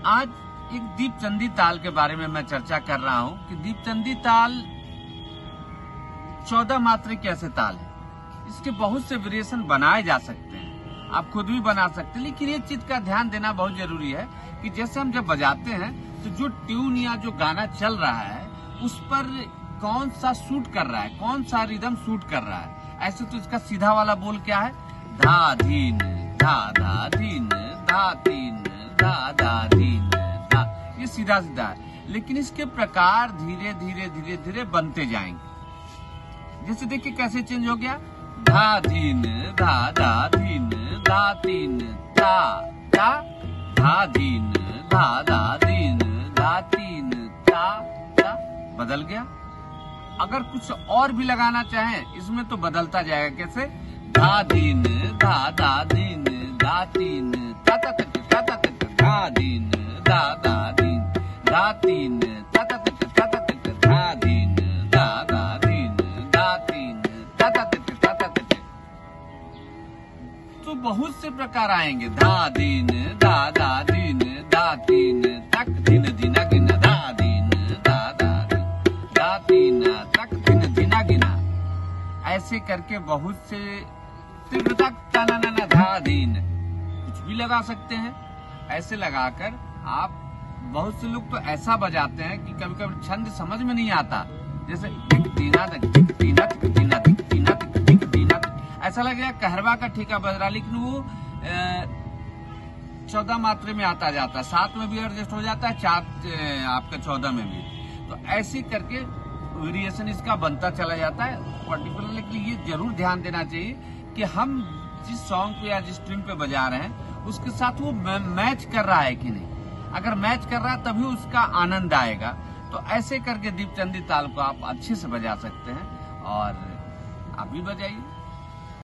आज एक दीपचंदी ताल के बारे में मैं चर्चा कर रहा हूं कि दीपचंदी ताल 14 मात्रा के ऐसे ताल है, इसके बहुत से वेरिएशन बनाए जा सकते हैं, आप खुद भी बना सकते हैं। लेकिन एक चीज का ध्यान देना बहुत जरूरी है कि जैसे हम जब बजाते हैं तो जो ट्यून या जो गाना चल रहा है उस पर कौन सा सूट कर रहा है, कौन सा रिदम सूट कर रहा है। ऐसे तो इसका सीधा वाला बोल क्या है, धा धीन धा धा धीन धा तीन धा धा धीन धा, ये सीधा सीधा है। लेकिन इसके प्रकार धीरे धीरे धीरे धीरे बनते जाएंगे। जैसे देखिए कैसे चेंज हो गया, धा धीन धा धा धीन धा तीन धा धा धा धीन धा धा धीन धा तीन धा धा, बदल गया। अगर कुछ और भी लगाना चाहें इसमें तो बदलता जाएगा, कैसे, धा धीन धा धा धीन धा तीन धा धा धा धा धा धीन धा धा धीन धा तीन धा धा धा धा धा धीन धा धा धीन धा तीन धा धा धा धा। तो बहुत से प्रकार आएंगे, धा धीन धा धा धीन धा तीन तक धीन धीना गिना धा धीन धा धा धीन धा तीन तक धीन धीना गिना। ऐसे करके बहुत से तीव्रता ताना नाना धा धीन कुछ भी लगा सकते हैं। ऐसे लगाकर आप, बहुत से लोग तो ऐसा बजाते हैं कि कभी कभी छंद समझ में नहीं आता, जैसे दिक दीना दिक दीना दिक दीना दिक दीना दिक दीना, ऐसा लगेगा कहरवा का ठीका बज रहा, लेकिन वो 14 मात्रे में आता जाता है, 7 में भी एडजस्ट हो जाता है, 4 आपका 14 में भी। तो ऐसे करके वेरिएशन इसका बनता चला जाता है पर्टिकुलर। लेकिन ये जरूर ध्यान देना चाहिए कि हम जिस सॉन्ग पे या जिस ट्यून पे बजा रहे हैं उसके साथ वो मैच कर रहा है कि नहीं। अगर मैच कर रहा है तभी उसका आनंद आएगा। तो ऐसे करके दीपचंदी ताल को आप अच्छे से बजा सकते हैं और आप भी बजाइए।